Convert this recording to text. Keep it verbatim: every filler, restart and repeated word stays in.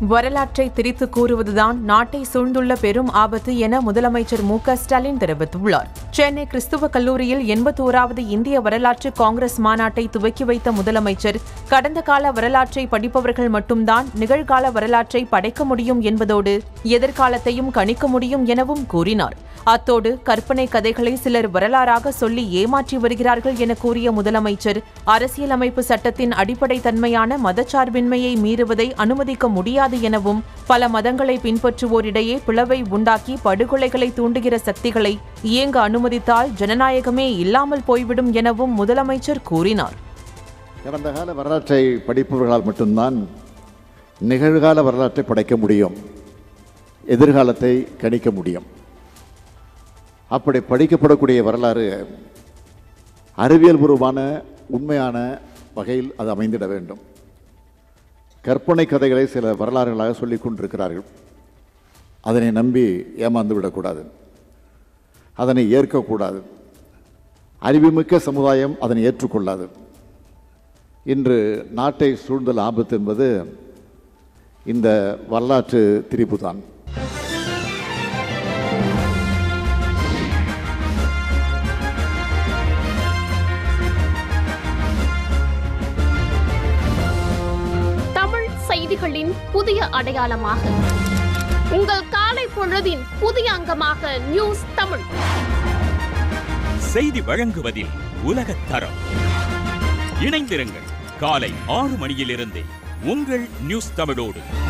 வரலாற்றை திரித்து கூறுவதுதான் நாட்டை சூழ்ந்துள்ள பெரும் ஆபத்து என முதலமைச்சர் எம் க ஸ்டாலின் தெரிவித்துள்ளார். சென்னை கிறிஸ்துவ கல்லூரியில் எண்பத்தோராவது இந்திய வரலாற்று காங்கிரஸ் மாநாட்டை துவக்கி வைத்த முதலமைச்சர், கடந்த கால வரலாற்றை படிப்பவர்கள் மட்டும்தான் நிகழ்கால வரலாற்றை படைக்க முடியும் என்பதோடு எதிர்காலத்தையும் கணிக்க முடியும் எனவும் கூறினார். அத்தோடு கற்பனை கதைகளை சிலர் வரலாறாக சொல்லி ஏமாற்றி வருகிறார்கள் என கூறிய முதலமைச்சர், அரசியலமைப்பு சட்டத்தின் அடிப்படை தன்மையான மதச்சார்பின்மையை மீறுவதை அனுமதிக்க முடியாது எனவும், பல மதங்களை பின்பற்றுவோரிடையே பிளவை உண்டாக்கி படுகொலைகளை தூண்டுகிற சக்திகளை இயங்க அனுமதித்தால் ஜனநாயகமே இல்லாமல் போய்விடும் எனவும் முதலமைச்சர் கூறினார். கடந்த கால வரலாற்றை படிப்பவர்களால் மட்டும்தான் நிகழ்கால வரலாற்றை படைக்க முடியும், எதிர்காலத்தை கணிக்க முடியும். அப்படி படிக்கப்படக்கூடிய வரலாறு அறிவியல் பூர்வமான உண்மையான வகையில் அது அமைந்திட வேண்டும். கற்பனை கதைகளை சில வரலாறுகளாக சொல்லிக் கொண்டிருக்கிறார்கள். அதனை நம்பி ஏமாந்து விடக்கூடாது, அதனை ஏற்கக்கூடாது. அறிவுமிக்க சமுதாயம் அதனை ஏற்றுக்கொள்ளாது. இன்று நாட்டை சூழ்ந்தல் ஆபத்து என்பது இந்த வரலாற்று திரிபு தான். செய்திகளின் புதிய அடையாளமாக, உங்கள் காலை பொழுதின் புதிய அங்கமாக நியூஸ் தமிழ். செய்தி வழங்குவதில் உலகத் தரம். இணைந்திருங்கள் காலை ஆறு மணியிலிருந்து உங்கள் நியூஸ் தமிழோடு.